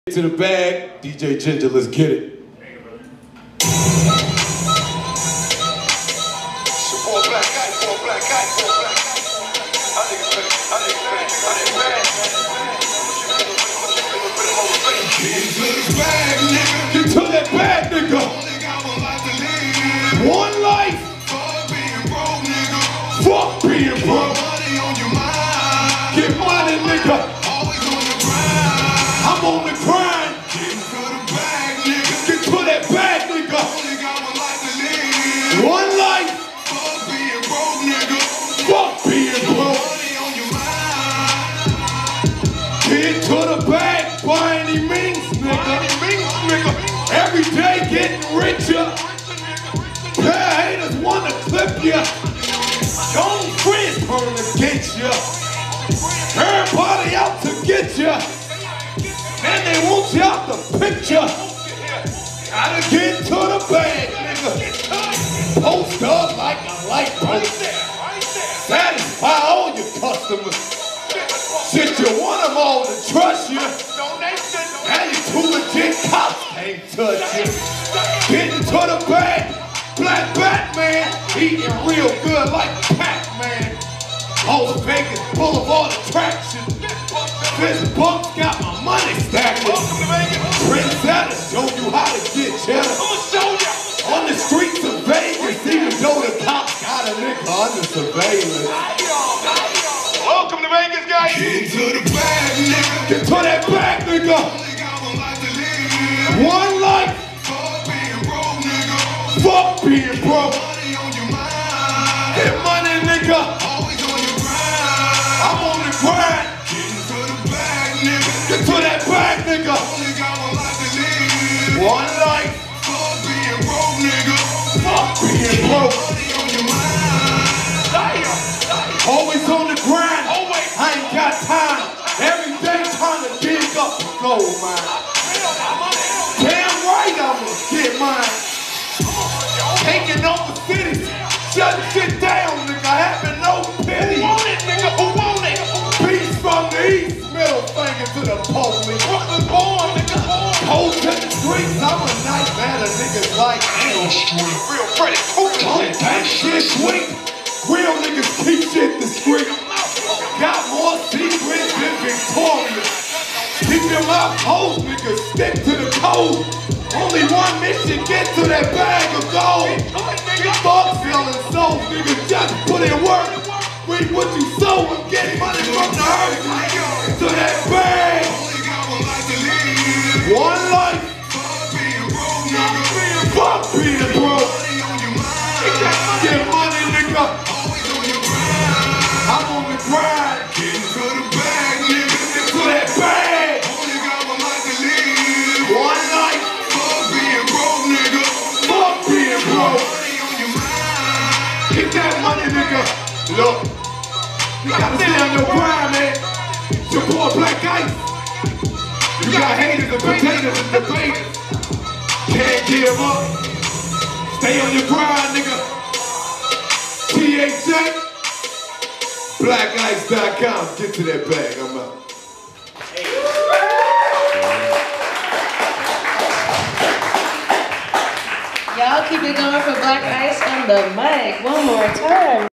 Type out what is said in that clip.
To the bag, DJ Ginger, let's get it. Support black guy, for black guy, for black guy. I think it's Get to that bag, nigga. One life. Fuck being broke. Get money, nigga. I'm on the grind. Get to that bag, nigga. One life. Fuck being broke. Get to the bag by any means, nigga. Every day getting richer. Pair of haters wanna clip ya. Your own friends turn to get ya. Everybody out to get ya. And they want you out the picture. Gotta get to the bag, nigga. Post up like a light post. Satisfy all your customers. Shit, you want them all to trust you. Now you too legit, cops can't touch you. Getting to the bag, Black Batman. Eating real good like Pac-Man. Las Vegas Boulevard attraction. This bump got my money stacked. Prince Adam show you how to get cheddar. On the streets of Vegas, even though the cops got a nigga under surveillance. Welcome to Vegas, guys. Get to the bag, nigga. Get to that bag, nigga. One life. Fuck being broke. Get money, nigga. I'm on the grind. Get to that bag, nigga. One life. Fuck being broke. Always on the grind. I ain't got time. Every day trying to dig up the gold mine. Damn right I'ma get mine. Taking over cities. Shutting shit down, nigga. Having no pity. Who want it, nigga? Who want it? Beats from the east. Middle finger to the police. Brooklyn born, nigga. Cold to the streets. I'm a nightmare to niggas like L Street. Real Freddy Krueger. That shit sweet. Real niggas keep shit discreet. Got more secrets than Victoria. Keep your mouth closed, niggas. Stick to the code. Only one mission, get to that bag of gold. Thoughts selling souls, niggas, just put in work. Reap what you sow and get money from the earth. To that bag. One life. Fuck being broke. Get money, nigga. I'm on the grind. Get to the bag, nigga. Get to that bag. One life. Fuck being broke, nigga. Fuck being broke. Get that money, nigga. Look, you gotta stay on your grind, man. Support BLACKICE. You got haters and potatoes and debaters. Can't give up. Stay on your grind, nigga. THJ. BLACKICE.com. Get to that bag. I'm out. Y'all keep it going for BLACKICE on the mic one more time.